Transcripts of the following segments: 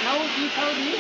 Now these are the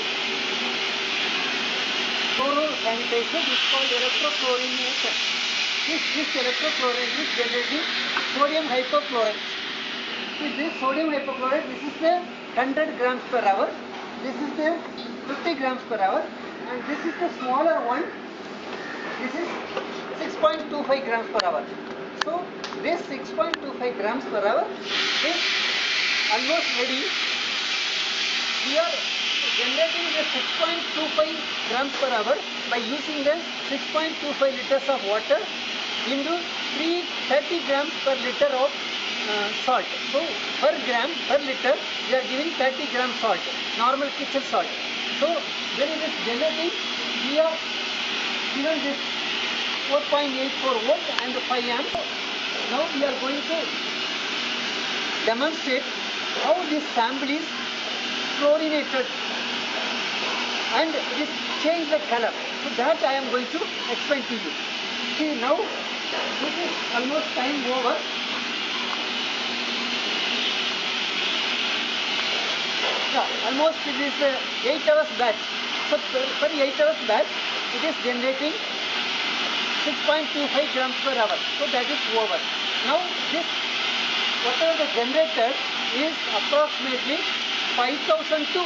chloro sanitizer. This is called electrochlorination. This electrochloride is generating sodium hypochlorite. See, this sodium hypochlorite, this is the 100 grams per hour. This is the 50 grams per hour, and this is the smaller one. This is 6.25 grams per hour. So this 6.25 grams per hour is almost ready. We are generating the 6.25 grams per hour by using the 6.25 liters of water into 330 grams per liter of salt. So per gram per liter we are giving 30 grams salt, normal kitchen salt. So when it is generating, we are given this 4.84 volt and 5 amps. Now we are going to demonstrate how this sample is fluorinated and it change the color. So that I am going to explain to you. See, now this is almost time over. Yeah, almost it is 8 hours batch. So per 8 hours batch it is generating 6.25 grams per hour. So that is over. Now this, whatever the generated is approximately 5,000 to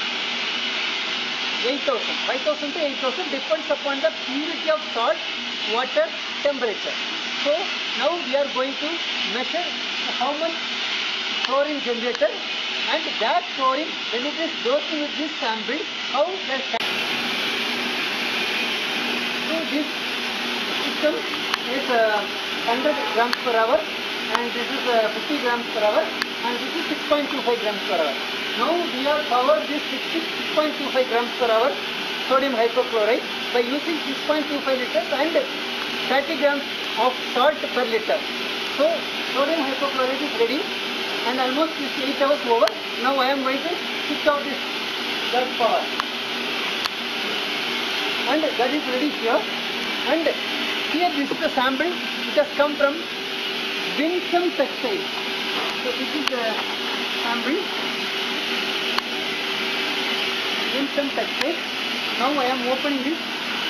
8,000. 5,000 to 8,000 depends upon the purity of salt, water, temperature. So now we are going to measure how much chlorine generated, and that chlorine, when it is dosed with this sample, how the so this system is 100 grams per hour, and this is 50 grams per hour, and this is 6.25 grams per hour. Now we are powered this 6.25 grams per hour sodium hypochlorite by using 6.25 liters and 30 grams of salt per liter. So sodium hypochlorite is ready, and almost this 8 hours over. Now I am going to switch off this gas power, and that is ready here. And here this is the sample. It has come from Winsome Textile. So this is the sample. Winsome Textile. Now I am opening this.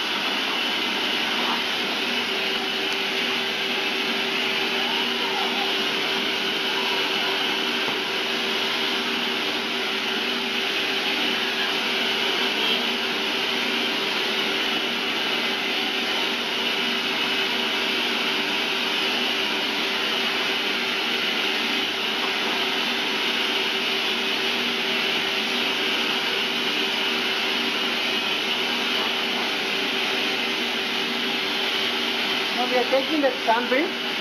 Now we are taking the sample.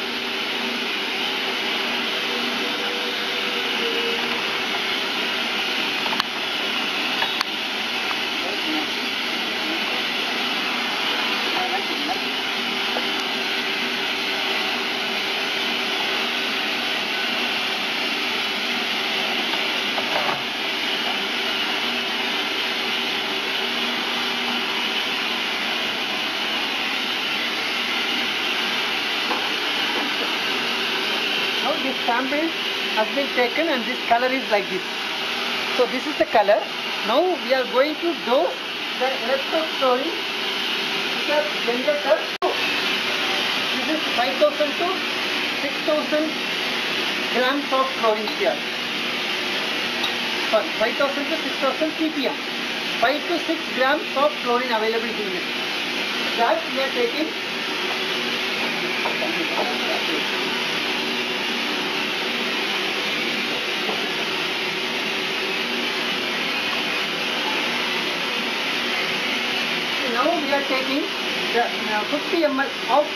This sample has been taken, and this color is like this. So this is the color. Now we are going to dose the electrochlorine which has generated. This is 5,000 to 6,000 grams of chlorine here. Sorry, 5,000 to 6,000 ppm. 5 to 6 grams of chlorine available in this. That we are taking. Now we are taking the 50 ml of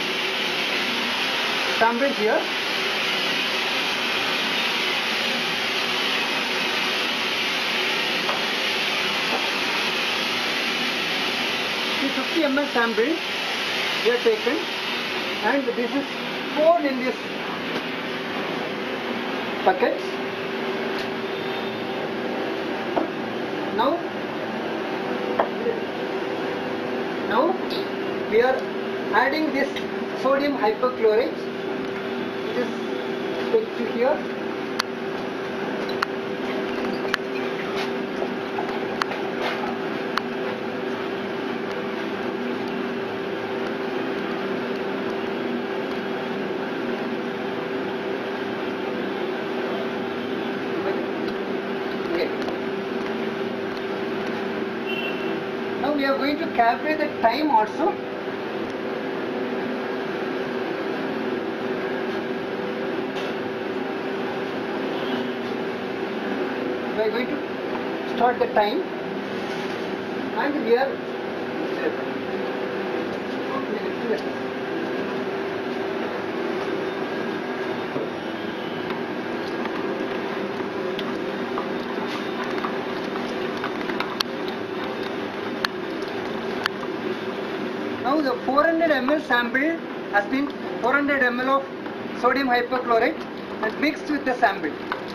sample here. The 50 ml sample we are taken, and this is poured in this bucket. Now we are adding this sodium hypochlorite. This take to here. Now we are going to calculate the time also. We are going to start the time, and we are now the 400 ml sample has been 400 ml of sodium hypochlorite and mixed with the sample.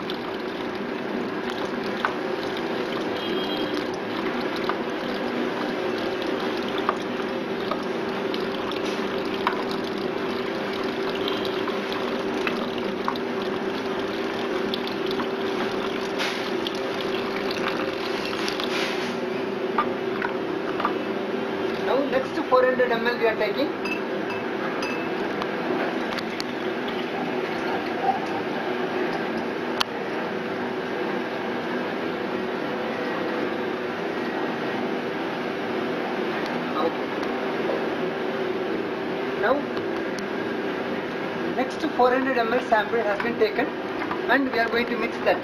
Now next 400 ml we are taking. Now next 400 ml sample has been taken and we are going to mix that.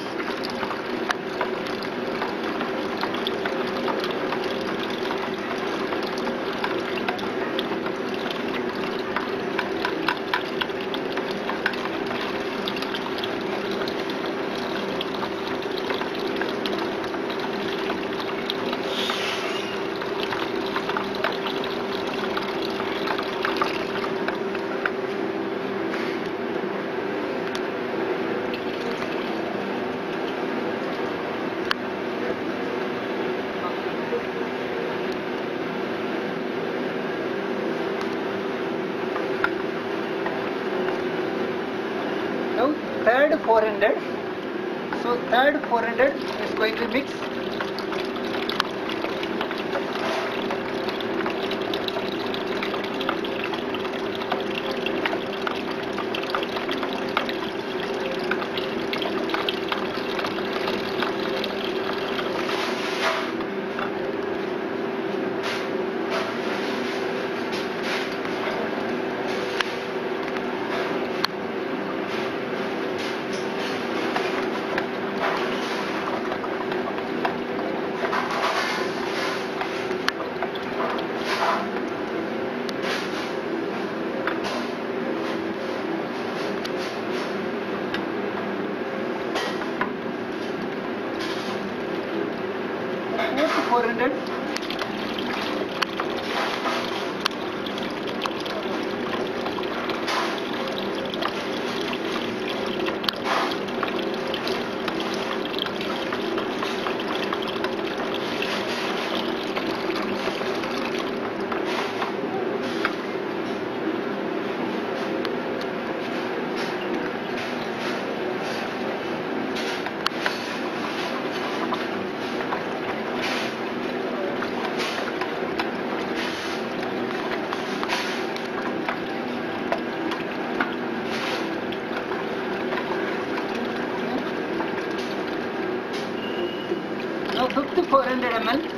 Now third 400, so third 400 is going to mix. Fourth 400. Now fifth 400 ml.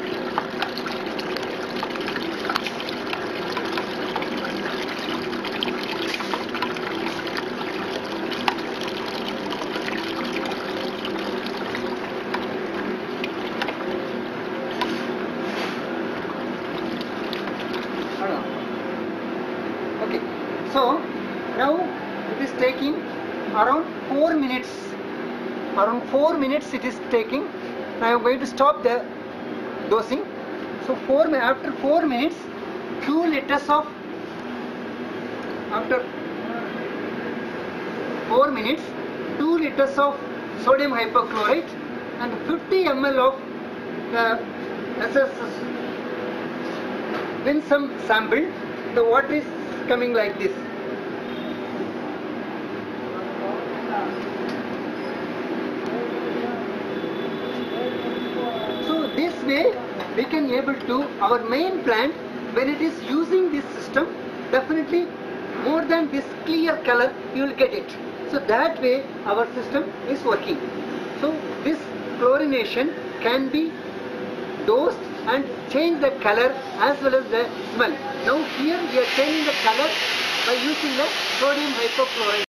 Okay, so now it is taking around 4 minutes. Around 4 minutes it is taking. Now I am going to stop the dosing. So after 4 minutes, 2 liters of after 4 minutes, 2 liters of sodium hypochlorite and 50 ml of the winsome sample. The water is coming like this. So this way we can able to, our main plant, when it is using this system, definitely more than this clear color you will get it. So that way our system is working. So this chlorination can be dosed and change the color as well as the smell. Now here we are changing the color by using the sodium hypochlorite.